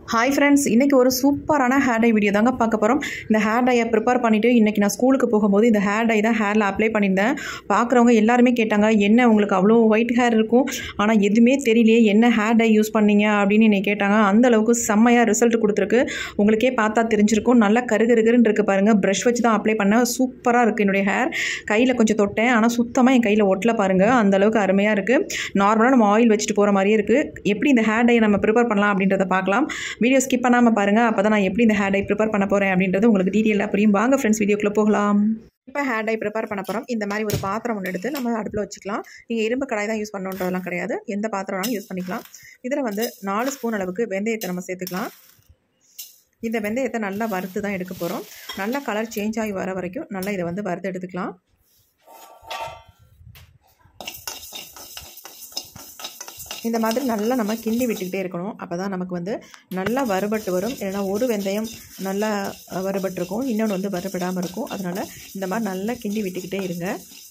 Hi friends, இன்றைக்கி ஒரு சூப்பரான ஹேர் டை வீடியோ தாங்க பார்க்க போகிறோம். இந்த ஹேர் டையை ப்ரிப்பேர் பண்ணிவிட்டு இன்றைக்கி நான் ஸ்கூலுக்கு போகும்போது இந்த ஹேர் டை தான் ஹேரில் அப்ளை பண்ணியிருந்தேன். பார்க்குறவங்க எல்லாருமே கேட்டாங்க, என்ன உங்களுக்கு அவ்வளோ ஒயிட் ஹேர் இருக்கும், ஆனால் எதுவுமே தெரியலையே, என்ன ஹேர் டை யூஸ் பண்ணீங்க அப்படின்னு என்னை கேட்டாங்க. அந்தளவுக்கு செம்மையாக ரிசல்ட் கொடுத்துருக்கு. உங்களுக்கே பார்த்தா தெரிஞ்சிருக்கும். நல்லா கருகருன்னு இருக்குது பாருங்கள். ப்ரஷ் வச்சு தான் அப்ளை பண்ணேன். சூப்பராக இருக்குது. என்னுடைய ஹேர் கையில் கொஞ்சம் தொட்டேன், ஆனால் சுத்தமாக என் கையில் ஒட்டல பாருங்கள். அந்தளவுக்கு அருமையாக இருக்குது. நார்மலாக நம்ம ஆயில் வச்சுட்டு போகிற மாதிரியே இருக்குது. எப்படி இந்த ஹேர் டையை நம்ம ப்ரிப்பேர் பண்ணலாம் அப்படின்றத பார்க்கலாம். வீடியோ ஸ்கிப் பண்ணாமல் பாருங்கள். அப்போ தான் நான் எப்படி இந்த ஹேர் டை ப்ரிப்பேர் பண்ண போகிறேன் அப்படின்றது உங்களுக்கு டீட்டெயிலாக புரியும். வாங்க ஃப்ரெண்ட்ஸ், வீடியோக்குள்ளே போகலாம். இப்போ ஹேர் டை ப்ரிப்பேர் பண்ண போகிறோம். இந்த மாதிரி ஒரு பாத்திரம் ஒன்று எடுத்து நம்ம அடுப்பில் வச்சுக்கலாம். நீங்கள் இரும்பு கடாய் தான் யூஸ் பண்ணணுன்றதெல்லாம் கிடையாது, எந்த பாத்திரம் வேணாலும் யூஸ் பண்ணிக்கலாம். இதில் 4 ஸ்பூன் அளவுக்கு வெந்தயத்தை நம்ம சேர்த்துக்கலாம். இந்த வெந்தயத்தை நல்லா வறுத்து தான் எடுக்க போகிறோம். நல்லா கலர் சேஞ்ச் ஆகி வர வரைக்கும் நல்லா இதை வறுத்து எடுத்துக்கலாம். இந்த மாதிரி நல்லா நம்ம கிண்டி விட்டுக்கிட்டே இருக்கணும். அப்போ தான் நமக்கு நல்லா வறுபட்டு வரும். ஏன்னா ஒரு வெந்தயம் நல்லா வறுபட்டுருக்கும், இன்னொன்று வறுபடாமல் இருக்கும். அதனால் இந்த மாதிரி நல்லா கிண்டி விட்டுக்கிட்டே இருங்க.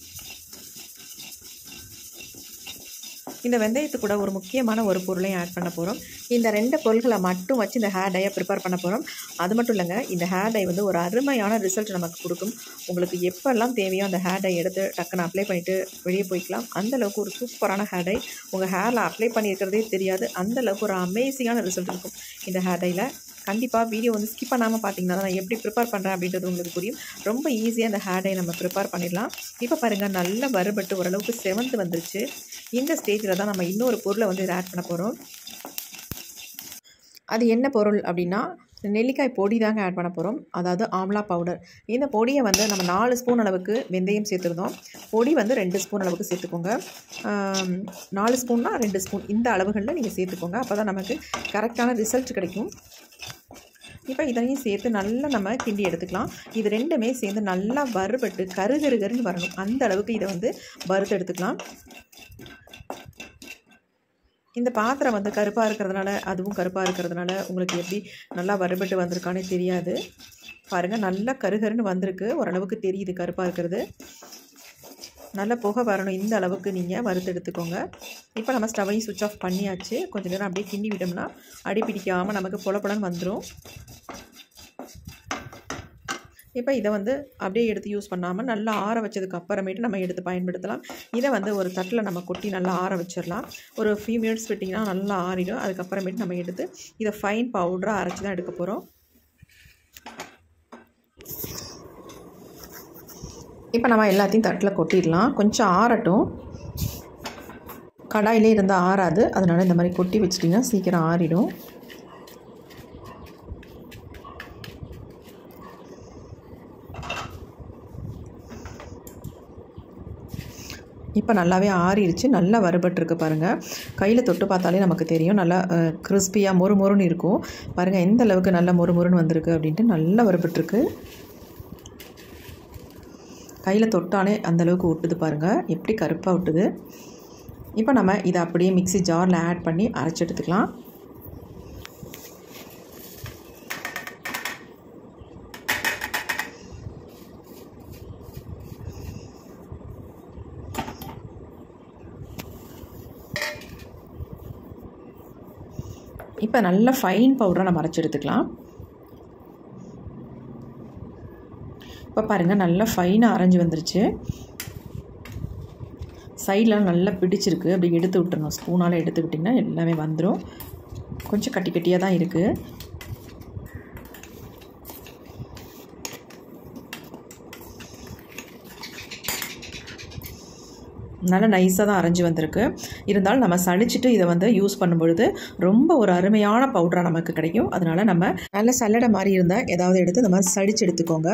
இந்த வெந்தயத்துக்கு கூட ஒரு முக்கியமான ஒரு பொருளையும் ஆட் பண்ண போகிறோம். இந்த 2 பொருள்களை மட்டும் வச்சு இந்த ஹேர் டையை ப்ரிப்பேர் பண்ண போகிறோம். அது மட்டும் இல்லைங்க, இந்த ஹேர் டை ஒரு அருமையான ரிசல்ட் நமக்கு கொடுக்கும். உங்களுக்கு எப்போல்லாம் தேவையோ அந்த ஹேர் டை எடுத்து டக்குன்னு அப்ளை பண்ணிவிட்டு வெளியே போய்க்கலாம். அந்தளவுக்கு ஒரு சூப்பரான ஹேர் டை. உங்கள் ஹேரில் அப்ளை பண்ணியிருக்கிறதே தெரியாது. அந்தளவுக்கு ஒரு அமேசிங்கான ரிசல்ட் இருக்கும் இந்த ஹேர் டையில். கண்டிப்பாக வீடியோ ஸ்கிப் பண்ணாமல் பார்த்தீங்கன்னா தான் நான் எப்படி ப்ரிப்பேர் பண்ணுறேன் அப்படின்றது உங்களுக்கு புரியும். ரொம்ப ஈஸியாக அந்த ஹேர் டை நம்ம ப்ரிப்பேர் பண்ணிடலாம். இப்போ பாருங்கள், நல்லா வறுபட்டு ஓரளவுக்கு செவந்து வந்துருச்சு. இந்த ஸ்டேஜில் தான் நம்ம இன்னொரு பொருளை இதை ஆட் பண்ண போகிறோம். அது என்ன பொருள் அப்படின்னா, நெல்லிக்காய் பொடி தாங்க ஆட் பண்ண போகிறோம். அதாவது ஆம்லா பவுடர். இந்த பொடியை நம்ம 4 ஸ்பூன் அளவுக்கு வெந்தயம் சேர்த்துருந்தோம். பொடி 2 ஸ்பூன் அளவுக்கு சேர்த்துக்கோங்க. 4 ஸ்பூன்னா 2 ஸ்பூன் இந்த அளவுகளில் நீங்கள் சேர்த்துக்கோங்க. அப்போ தான் நமக்கு கரெக்டான ரிசல்ட் கிடைக்கும். இப்போ இதையும் சேர்த்து நல்லா நம்ம கிண்டி எடுத்துக்கலாம். இது ரெண்டுமே சேர்ந்து நல்லா வறுபட்டு கருகருன்னு வரணும். அந்த அளவுக்கு இதை வறுத்து எடுத்துக்கலாம். இந்த பாத்திரம் கருப்பாக இருக்கிறதுனால, அதுவும் கருப்பாக இருக்கிறதுனால உங்களுக்கு எப்படி நல்லா வறுபட்டு வந்திருக்கானே தெரியாது. பாருங்கள், நல்லா கருகருன்னு வந்திருக்கு. ஓரளவுக்கு தெரியுது கருப்பாக இருக்கிறது. நல்லா புகை வரணும். இந்த அளவுக்கு நீங்கள் வறுத்து எடுத்துக்கோங்க. இப்போ நம்ம ஸ்டவ்வையும் சுவிட்ச் ஆஃப் பண்ணியாச்சு. கொஞ்சம் நேரம் அப்படியே கிண்டி விட்டோம்னா அடி பிடிக்காமல் நமக்கு பொலப்பொலன்னு வந்துடும். இப்போ இதை அப்படியே எடுத்து யூஸ் பண்ணாமல் நல்லா ஆற வச்சதுக்கு அப்புறமேட்டு நம்ம எடுத்து பயன்படுத்தலாம். இதை ஒரு தட்டில் நம்ம கொட்டி நல்லா ஆற வச்சிடலாம். ஒரு ஃபியூ மினிட்ஸ் விட்டிங்கன்னா நல்லா ஆறிடும். அதுக்கப்புறமேட்டு நம்ம எடுத்து இதை ஃபைன் பவுடராக அரைச்சி தான் எடுக்க போகிறோம். இப்போ நம்ம எல்லாத்தையும் தட்டில் கொட்டிடலாம். கொஞ்சம் ஆறட்டும். கடாயிலே இருந்தால் ஆறாது, அதனால் இந்த மாதிரி கொட்டி வச்சிட்டிங்கன்னா சீக்கிரம் ஆறிடும். இப்போ நல்லாவே ஆறிடுச்சு. நல்லா வறுபட்டுருக்கு பாருங்கள். கையில் தொட்டு பார்த்தாலே நமக்கு தெரியும். நல்லா கிறிஸ்பியாக மொறுன்னு இருக்கும். பாருங்கள் எந்த அளவுக்கு நல்லா மொறுன்னு வந்திருக்கு அப்படின்ட்டு. நல்லா வறுபட்டுருக்கு. கையில் தொட்டாலே அந்தளவுக்கு ஒட்டுது பாருங்கள், எப்படி கருப்பாக ஒட்டுது. இப்போ நம்ம இதை அப்படியே மிக்ஸி ஜாரில் ஆட் பண்ணி அரைச்சி எடுத்துக்கலாம். இப்போ நல்ல ஃபைன் பவுடராக நம்ம அரைச்சி எடுத்துக்கலாம். இப்போ பாருங்கள், நல்லா ஃபைனாக அரைஞ்சி வந்துருச்சு. சைடில் நல்லா பிடிச்சிருக்கு. அப்படி எடுத்து விட்டுறணும். ஸ்பூனால் எடுத்து விட்டிங்கன்னா எல்லாமே வந்துடும். கொஞ்சம் கட்டி கட்டியாக தான் இருக்குது. நல்லா நைஸாக தான் அரைஞ்சி வந்திருக்கு. இருந்தாலும் நம்ம சளிச்சிட்டு இதை யூஸ் பண்ணும்பொழுது ரொம்ப ஒரு அருமையான பவுடராக நமக்கு கிடைக்கும். அதனால் நம்ம நல்ல சல்லடை மாதிரி இருந்தால் ஏதாவது எடுத்து இந்த மாதிரி சளிச்சு எடுத்துக்கோங்க.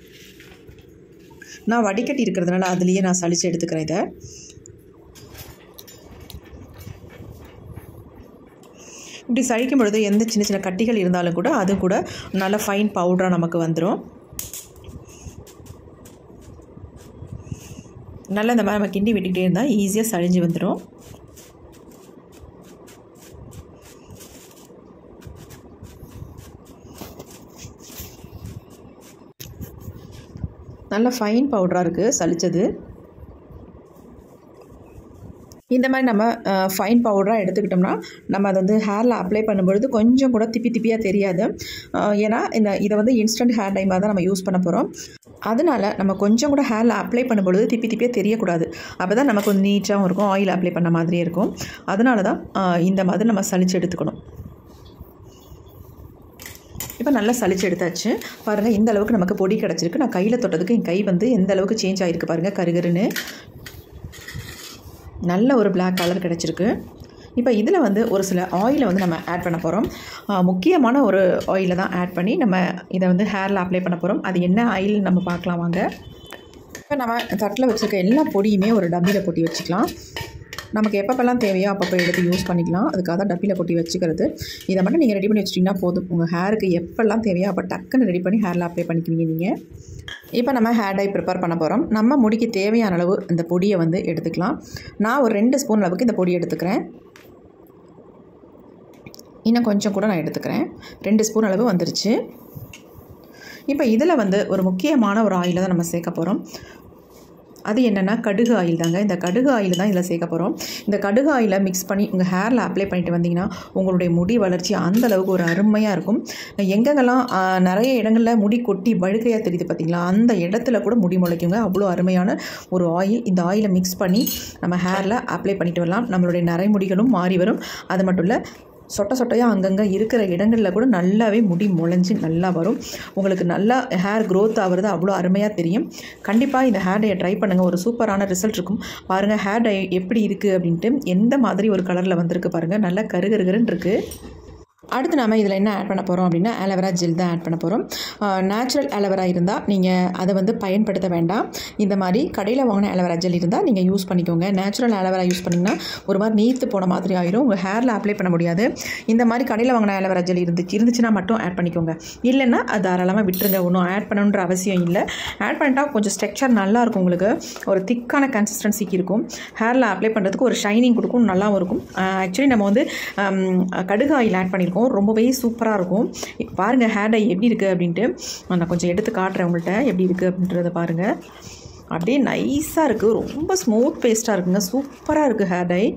நான் வடிகட்டி இருக்கிறதுனால அதுலேயே நான் சளிச்சு எடுத்துக்கிறேன். இதை இப்படி சளிக்கும் பொழுது எந்த சின்ன சின்ன கட்டிகள் இருந்தாலும் கூட அது கூட நல்ல ஃபைன் பவுடராக நமக்கு வந்துடும். நல்லா இந்த மாதிரி நம்ம கிண்டி விட்டுக்கிட்டே இருந்தால் ஈஸியாக சளிஞ்சு வந்துடும். நல்ல ஃபைன் பவுடராக இருக்குது சளிச்சது. இந்த மாதிரி நம்ம ஃபைன் பவுடராக எடுத்துக்கிட்டோம்னா நம்ம அதை வந்து ஹேரில் அப்ளை பண்ணும்பொழுது கொஞ்சம் கூட திப்பியாக தெரியாது. ஏன்னா இதை வந்து இன்ஸ்டன்ட் ஹேர் டை மாதிரி தான் நம்ம யூஸ் பண்ண போகிறோம். அதனால் நம்ம கொஞ்சம் கூட ஹேரில் அப்ளை பண்ணும்பொழுது திப்பியாக தெரியக்கூடாது. அப்போ தான் நமக்கு கொஞ்சம் நீட்டாகவும் இருக்கும், ஆயில் அப்ளை பண்ண மாதிரியே இருக்கும். அதனால தான் இந்த மாதிரி நம்ம சலிச்சு எடுத்துக்கணும். இப்போ நல்லா சலிச்சு எடுத்தாச்சு. பாருங்கள், இந்த அளவுக்கு நமக்கு பொடி கிடச்சிருக்கு. நான் கையில் தொட்டதுக்கு என் கை வந்து எந்த அளவுக்கு சேஞ்ச் ஆகிருக்கு பாருங்கள், கருகருன்னு நல்ல ஒரு பிளாக் கலர் கிடச்சிருக்கு. இப்போ இதில் வந்து ஒரு சில ஆயிலை வந்து நம்ம ஆட் பண்ண போகிறோம். முக்கியமான ஒரு ஆயிலை தான் ஆட் பண்ணி நம்ம இதை வந்து ஹேரில் அப்ளை பண்ண போகிறோம். அது என்ன ஆயில் நம்ம பார்க்கலாம் வாங்க. இப்போ நம்ம தட்டில் வச்சுருக்க எல்லா பொடியுமே ஒரு டப்பியில் கொட்டி வச்சுக்கலாம். நமக்கு எப்பப்பெல்லாம் தேவையோ அப்பப்போ எடுத்து யூஸ் பண்ணிக்கலாம். அதுக்காக தான் டப்பியில் கொட்டி வச்சுக்கிறது. இதை மட்டும் நீங்கள் ரெடி பண்ணி வச்சிட்டிங்கன்னா போதும். உங்கள் ஹேருக்கு எப்பெல்லாம் தேவையோ அப்போ டக்குன்னு ரெடி பண்ணி ஹேரில் அப்ளை பண்ணிக்குவீங்க நீங்கள். இப்போ நம்ம ஹேர் டை ப்ரிப்பேர் பண்ண போகிறோம். நம்ம முடிக்கு தேவையான அளவு இந்த பொடியை வந்து எடுத்துக்கலாம். நான் ஒரு 2 ஸ்பூன் அளவுக்கு இந்த பொடி எடுத்துக்கிறேன். இன்னும் கொஞ்சம் கூட நான் எடுத்துக்கிறேன். 2 ஸ்பூன் அளவு வந்துருச்சு. இப்போ இதில் வந்து ஒரு முக்கியமான ஒரு ஆயிலை தான் நம்ம சேர்க்க போகிறோம். அது என்னென்னா கடுகு ஆயில் தாங்க. இந்த கடுகு ஆயில் தான் இதில் சேர்க்க போகிறோம். இந்த கடுகு ஆயிலை மிக்ஸ் பண்ணி உங்கள் ஹேரில் அப்ளை பண்ணிட்டு வந்தீங்கன்னா உங்களுடைய முடி வளர்ச்சி அந்தளவுக்கு ஒரு அருமையாக இருக்கும். எங்கெங்கெல்லாம் நிறைய இடங்களில் முடி கொட்டி வழுக்கையாக தெரியுது பார்த்திங்களா, அந்த இடத்துல கூட முடி முளைக்குங்க. அவ்வளோ அருமையான ஒரு ஆயில். இந்த ஆயிலை மிக்ஸ் பண்ணி நம்ம ஹேரில் அப்ளை பண்ணிட்டு வரலாம். நம்மளுடைய நரைமுடிகளும் மாறி வரும். அது மட்டும் இல்லை, சொட்டையாக அங்கங்கே இருக்கிற இடங்களில் கூட நல்லாவே முடி முளைஞ்சி நல்லா வரும். உங்களுக்கு நல்லா ஹேர் க்ரோத் ஆகிறது அவ்வளோ அருமையாக தெரியும். கண்டிப்பாக இந்த ஹேர் டையை ட்ரை பண்ணுங்கள். ஒரு சூப்பரான ரிசல்ட் இருக்கும். பாருங்கள் ஹேர் டை எப்படி இருக்குது அப்படின்ட்டு. எந்த மாதிரி ஒரு கலரில் வந்திருக்கு பாருங்கள், நல்லா கருகருன்னு இருக்குது. அடுத்து நாம் இதில் என்ன ஆட் பண்ண போகிறோம் அப்படின்னா ஆலோவேரா ஜெல் தான் ஆட் பண்ண போகிறோம். நேச்சுரல் ஆலோவேரா இருந்தால் நீங்கள் அதை வந்து பயன்படுத்த வேண்டாம். இந்த மாதிரி கடையில் வாங்கின ஆலோவேரா ஜெல் இருந்தால் நீங்கள் யூஸ் பண்ணிக்கோங்க. நேச்சுரல் ஆலோவேரா யூஸ் பண்ணிங்கன்னா ஒரு மாதிரி நீர்த்து போன மாதிரி ஆயிரும், உங்கள் ஹேரில் அப்ளை பண்ண முடியாது. இந்த மாதிரி கடையில் வாங்கின ஆலோவேரா ஜெல் இருந்துச்சுன்னா மட்டும் ஆட் பண்ணிக்கோங்க. இல்லைன்னா அது தாராளமாக விட்டுருங்க. ஒன்றும் ஆட் பண்ணணுன்ற அவசியம் இல்லை. ஆட் பண்ணிட்டால் கொஞ்சம் ஸ்ட்ரக்சர் நல்லாயிருக்கும். உங்களுக்கு ஒரு திக்கான கன்சிஸ்டன்சிக்கு இருக்கும். ஹேரில் அப்ளை பண்ணுறதுக்கு ஒரு ஷைனிங் கொடுக்கும், நல்லாவும் இருக்கும். ஆக்சுவலி நம்ம வந்து கடுகு ஆயில் ஆட் பண்ணியிருக்கோம். ரொம்பவே சூப்பராக இருக்கும். பாருங்கள் ஹேர் டை எப்படி இருக்குது அப்படின்ட்டு. நான் கொஞ்சம் எடுத்து காட்டுறேன் உங்கள்கிட்ட எப்படி இருக்குது அப்படின்றத பாருங்கள். அப்படியே நைஸாக இருக்குது, ரொம்ப ஸ்மூத் பேஸ்ட்டாக இருக்குங்க. சூப்பராக இருக்குது ஹேர் டை.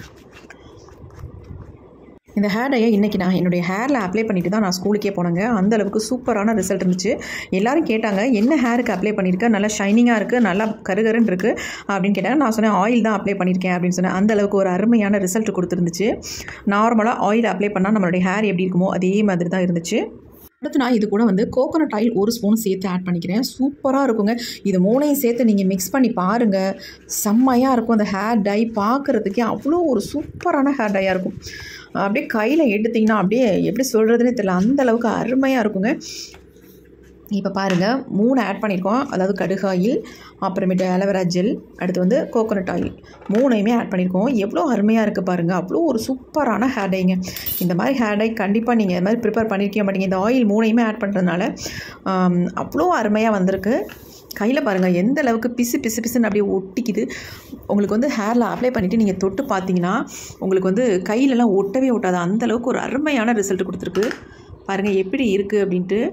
இந்த ஹேர் டையை இன்றைக்கி நான் என்னுடைய ஹேரில் அப்ளை பண்ணிட்டு தான் நான் ஸ்கூலுக்கே போனேங்க. அந்தளவுக்கு சூப்பரான ரிசல்ட் இருந்துச்சு. எல்லோரும் கேட்டாங்க, என்ன ஹேருக்கு அப்ளை பண்ணியிருக்கேன், நல்லா ஷைனிங்காக இருக்குது, நல்லா கருகருன்னு இருக்குது அப்படின்னு கேட்டாங்க. நான் சொன்னேன் ஆயில் தான் அப்ளை பண்ணியிருக்கேன் அப்படின்னு சொன்னேன். அந்தளவுக்கு ஒரு அருமையான ரிசல்ட் கொடுத்துருந்துச்சு. நார்மலாக ஆயில் அப்ளை பண்ணால் நம்மளுடைய ஹேர் எப்படி இருக்குமோ அதே மாதிரி தான் இருந்துச்சு. அடுத்து நான் இது கூட வந்து கோகோனட் ஆயில் 1 ஸ்பூன் சேர்த்து ஆட் பண்ணிக்கிறேன். சூப்பராக இருக்குங்க. இது 3ஐயும் சேர்த்து நீங்கள் மிக்ஸ் பண்ணி பாருங்கள், செம்மையாக இருக்கும். அந்த ஹேர் டை பார்க்குறதுக்கே அவ்வளோ ஒரு சூப்பரான ஹேர் டையாக இருக்கும். அப்படியே கையில் எடுத்திங்கன்னா அப்படியே எப்படி சொல்கிறதுனே தெரியல, அந்தளவுக்கு அருமையாக இருக்குங்க. இப்போ பாருங்கள் 3 ஆட் பண்ணியிருக்கோம். அதாவது கடுகு ஆயில், அப்புறமேட்டு ஆலோவேரா ஜெல், அடுத்து வந்து கோகோனட் ஆயில், 3ஐயுமே ஆட் பண்ணியிருக்கோம். எவ்வளோ அருமையாக இருக்குது பாருங்கள். அவ்வளோ ஒரு சூப்பரான ஹேர் டைங்க. இந்த மாதிரி ஹேர் டை கண்டிப்பாக நீங்கள் இது மாதிரி ப்ரிப்பேர் பண்ணியிருக்க மாட்டீங்க. இந்த ஆயில் 3ஐயுமே ஆட் பண்ணுறதுனால அவ்வளோ அருமையாக வந்திருக்கு. கையில் பாருங்கள் எந்த அளவுக்கு பிசுன்னு அப்படியே ஒட்டிக்குது. உங்களுக்கு வந்து ஹேரில் அப்ளை பண்ணிவிட்டு நீங்கள் தொட்டு பார்த்தீங்கன்னா உங்களுக்கு வந்து கையிலலாம் ஒட்டவே ஒட்டாது. அந்தளவுக்கு ஒரு அருமையான ரிசல்ட் கொடுத்துருக்கு. பாருங்கள் எப்படி இருக்குது அப்படின்ட்டு.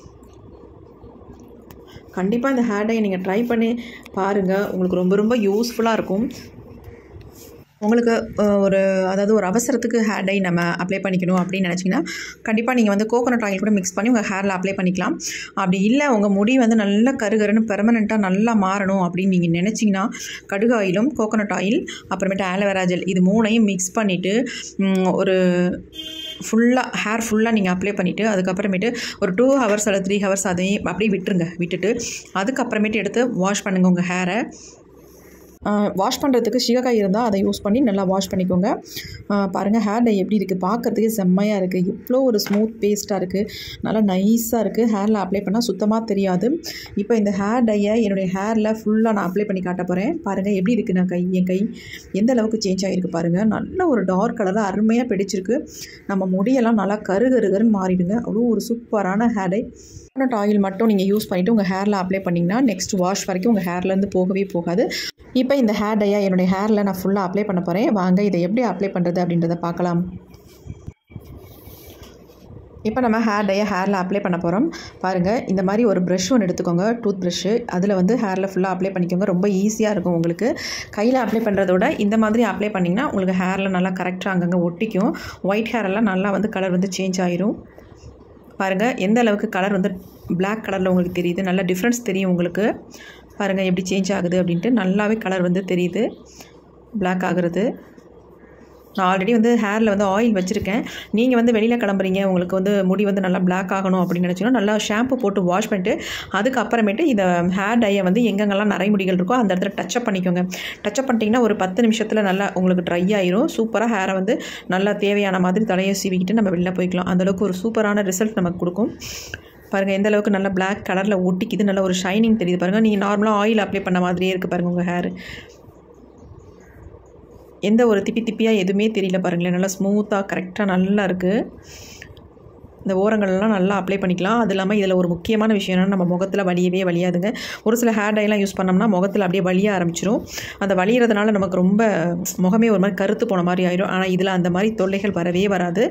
கண்டிப்பாக இந்த ஹேர் டையை நீங்கள் ட்ரை பண்ணி பாருங்கள். உங்களுக்கு ரொம்ப யூஸ்ஃபுல்லாக இருக்கும். உங்களுக்கு அதாவது ஒரு அவசரத்துக்கு ஹேர் டை நம்ம அப்ளை பண்ணிக்கணும் அப்படின்னு நினச்சிங்கன்னா கண்டிப்பாக நீங்கள் வந்து கோகோனட் ஆயில் கூட மிக்ஸ் பண்ணி உங்கள் ஹேரில் அப்ளை பண்ணிக்கலாம். அப்படி இல்லை உங்கள் முடி வந்து நல்லா கருகருன்னு பெர்மனெண்ட்டாக நல்லா மாறணும் அப்படின்னு நீங்கள் நினச்சிங்கன்னா கடுகு ஆயிலும் கோகோனட் ஆயில் அப்புறமேட்டு ஆலோவேரா ஜெல் இது 3ஐயும் மிக்ஸ் பண்ணிவிட்டு ஒரு ஹேர் ஃபுல்லாக நீங்கள் அப்ளை பண்ணிவிட்டு அதுக்கப்புறமேட்டு ஒரு 2 ஹவர்ஸ் அல்லது 3 ஹவர்ஸ் அதையும் அப்படியே விட்டுட்டு அதுக்கப்புறமேட்டு எடுத்து வாஷ் பண்ணுங்கள் உங்கள் ஹேரை. வாஷ் பண்ணுறதுக்கு சீகக்காய் இருந்தால் அதை யூஸ் பண்ணி நல்லா வாஷ் பண்ணிக்கோங்க. பாருங்கள் ஹேர் டை எப்படி இருக்குது, பார்க்கறதுக்கு செம்மையாக இருக்குது. எவ்வளோ ஒரு ஸ்மூத் பேஸ்ட்டாக இருக்குது, நல்லா நைஸாக இருக்குது. ஹேரில் அப்ளை பண்ணால் சுத்தமாக தெரியாது. இப்போ இந்த ஹேர் டையை என்னுடைய ஹேரில் ஃபுல்லாக நான் அப்ளை பண்ணி காட்ட போகிறேன். பாருங்கள் எப்படி இருக்குது என் கை எந்த அளவுக்கு சேஞ்ச் ஆகிருக்கு பாருங்கள். நல்ல ஒரு டார்க் கலரில் அருமையாக பிடிச்சிருக்கு. நம்ம முடியெல்லாம் நல்லா கருகருன்னு மாறிடுங்க. அவ்வளோ ஒரு சூப்பரான ஹேர் டை. கோகோனட் ஆயில் மட்டும் நீங்கள் யூஸ் பண்ணிவிட்டு உங்கள் ஹேரில் அப்ளை பண்ணிங்கன்னா நெக்ஸ்ட் வாஷ் வரைக்கும் உங்கள் ஹேர்லேருந்து போகவே போகாது. இப்போ இந்த ஹேர் டையை என்னுடைய ஹேரில் நான் ஃபுல்லாக அப்ளை பண்ண போகிறேன். வாங்க இதை எப்படி அப்ளை பண்ணுறது அப்படின்றத பார்க்கலாம். இப்போ நம்ம ஹேர் டையை ஹேரில் அப்ளை பண்ண போகிறோம். பாருங்கள், இந்த மாதிரி ஒரு ப்ரஷ் ஒன்று எடுத்துக்கோங்க, டூத் ப்ரஷ்ஷு. அதில் வந்து ஹேரில் ஃபுல்லாக அப்ளை பண்ணிக்கோங்க. ரொம்ப ஈஸியாக இருக்கும் உங்களுக்கு. கையில் அப்ளை பண்ணுறத விட இந்த மாதிரி அப்ளை பண்ணிங்கன்னா உங்களுக்கு ஹேரில் நல்லா கரெக்டாக அங்கங்கே ஒட்டிக்கும். ஒயிட் ஹேரெல்லாம் நல்லா வந்து கலர் வந்து சேஞ்ச் ஆயிரும். பாருங்கள், எந்த அளவுக்கு கலர் வந்து பிளாக் கலரில் உங்களுக்கு தெரியுது. நல்லா டிஃப்ரென்ஸ் தெரியும் உங்களுக்கு. பாருங்கள் எப்படி சேஞ்ச் ஆகுது அப்படின்ட்டு. நல்லாவே கலர் வந்து தெரியுது பிளாக் ஆகுறது. நான் ஆல்ரெடி வந்து ஹேரில் வந்து ஆயில் வச்சுருக்கேன். நீங்கள் வந்து வெளியில் கிளம்புறீங்க, உங்களுக்கு வந்து முடி வந்து நல்லா பிளாக் ஆகணும் அப்படின்னு நினச்சிங்கன்னா நல்லா ஷாம்பு போட்டு வாஷ் பண்ணிட்டு அதுக்கப்புறமேட்டு இந்த ஹேர் டையை வந்து எங்கெங்கெல்லாம் நரைமுடிகள் இருக்கோ அந்த இடத்துல டச்சப் பண்ணிக்கோங்க. டச்சப் பண்ணிட்டீங்கன்னா ஒரு 10 நிமிஷத்தில் நல்லா உங்களுக்கு ட்ரை ஆயிரும். சூப்பராக ஹேரை வந்து நல்லா தேவையான மாதிரி தலையை சீவிக்கிட்டு நம்ம வெளில போய்க்கலாம். அந்தளவுக்கு ஒரு சூப்பரான ரிசல்ட் நமக்கு கொடுக்கும். பாருங்கள், எந்த அளவுக்கு நல்லா பிளாக் கலரில் ஒட்டிக்குது. நல்ல ஒரு ஷைனிங் தெரியுது. பாருங்கள், நீங்கள் நார்மலாக ஆயில் அப்ளை பண்ண மாதிரியே இருக்குது பாருங்கள் உங்கள் ஹேர். எந்த ஒரு திப்பியாக எதுவுமே தெரியல பாருங்களேன். நல்லா ஸ்மூத்தாக கரெக்டாக நல்லா இருக்குது. இந்த ஓரங்கள்லாம் நல்லா அப்ளை பண்ணிக்கலாம். அது இல்லாமல் இதில் ஒரு முக்கியமான விஷயம் என்னென்னா, நம்ம முகத்தில் வலியவே வலியாதுங்க. ஒரு சில ஹேர் டைலாம் யூஸ் பண்ணோம்னா முகத்தில் அப்படியே வலிய ஆரம்பிச்சிடும். அந்த வலியறதுனால நமக்கு ரொம்ப முகமே ஒரு மாதிரி கருத்து போன மாதிரி ஆயிடும். ஆனால் இதில் அந்த மாதிரி தொல்லைகள் வரவே வராது.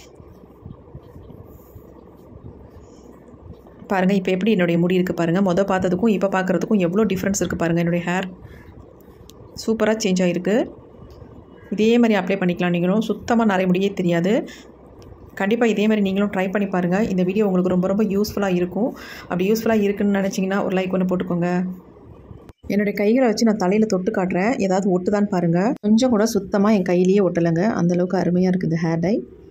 பாருங்கள், இப்போ எப்படி என்னுடைய முடி இருக்குது பாருங்கள். மொதல் பார்த்ததுக்கும் இப்போ பார்க்குறதுக்கும் எவ்வளோ டிஃப்ரென்ஸ் இருக்குது பாருங்கள். என்னுடைய ஹேர் சூப்பராக சேஞ்ச் ஆகிருக்கு. இதே மாதிரி அப்ளை பண்ணிக்கலாம். நீங்களும் சுத்தமாக நிறைய முடியே தெரியாது. கண்டிப்பாக இதே மாதிரி நீங்களும் ட்ரை பண்ணி பாருங்கள். இந்த வீடியோ உங்களுக்கு ரொம்ப ரொம்ப யூஸ்ஃபுல்லாக இருக்கும். அப்படி யூஸ்ஃபுல்லாக இருக்குன்னு நினச்சிங்கன்னா ஒரு லைக் ஒன்று போட்டுக்கோங்க. என்னுடைய கைகளை வச்சு நான் தலையில் தொட்டு காட்டுறேன். ஏதாவது ஒட்டுதான்னு பாருங்கள். கொஞ்சம் கூட சுத்தமாக என் கையிலேயே ஒட்டலைங்க. அந்தளவுக்கு அருமையாக இருக்குது ஹேர் டை.